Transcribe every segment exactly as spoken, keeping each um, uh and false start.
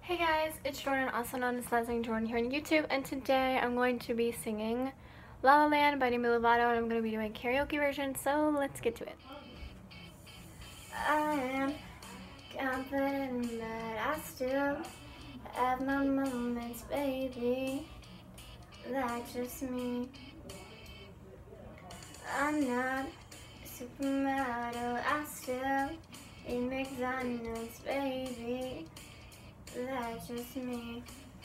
Hey guys, it's Jordan, also known as Leslie Jordan here on YouTube, and today I'm going to be singing La La Land by Demi Lovato, and I'm going to be doing a karaoke version, so let's get to it. I am confident that I still have my moments, baby. That's just me. I'm not a supermodel, I still eat McDonald's, baby. That's just me.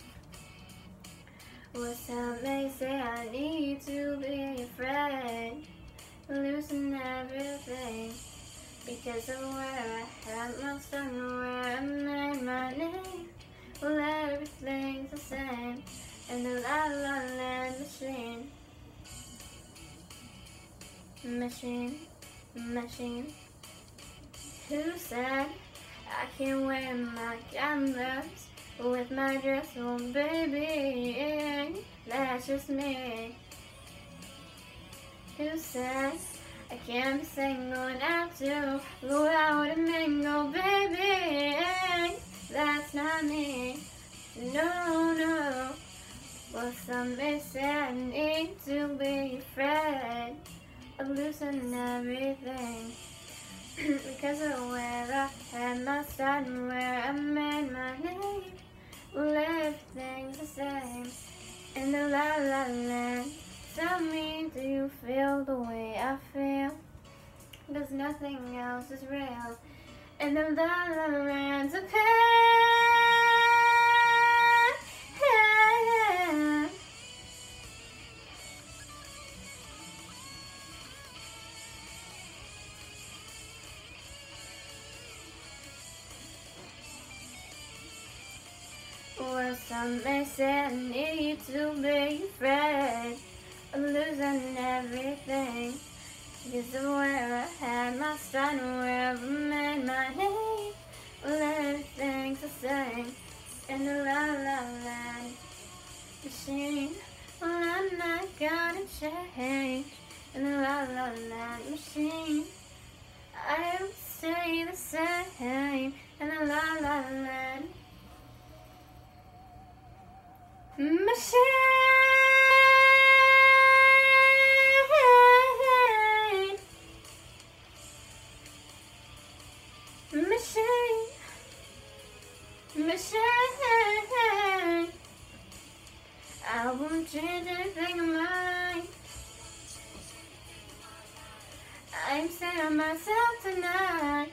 Well, some may say I need to be a friend, losing everything because of where I had my son, where I made my name. Well, everything's the same in the La La Land machine. Machine, machine. Who said I can wear my canvas with my dress on, baby? That's just me. Who says I can't be single and have to go out and mingle, baby? That's not me. No, no. Well, some may say I need to be afraid of losing everything because of where I had my start and where I made my name. Well, everything's the same in the La La Land. Tell me, do you feel the way I feel? Cause nothing else is real in the La La Land's a pain. Well, some may say I need to be afraid of losing everything because of where I had my start and where I made my name. Well, everything's the same in the La La Land machine. Well, I'm not gonna change in the La La Land machine. I will stay the same in the La La Land machine. Machine. Machine. I won't change anything in my life. I'm saying myself tonight.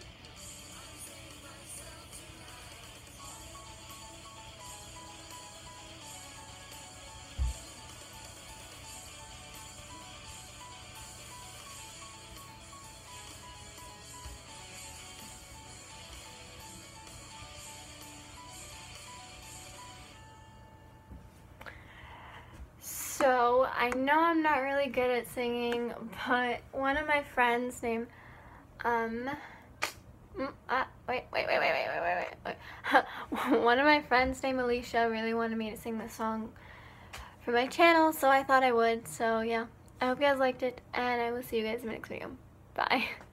So, I know I'm not really good at singing, but one of my friends named, um, uh, wait, wait, wait, wait, wait, wait, wait, wait, one of my friends named Alicia really wanted me to sing this song for my channel, so I thought I would, so yeah. I hope you guys liked it, and I will see you guys in the next video. Bye.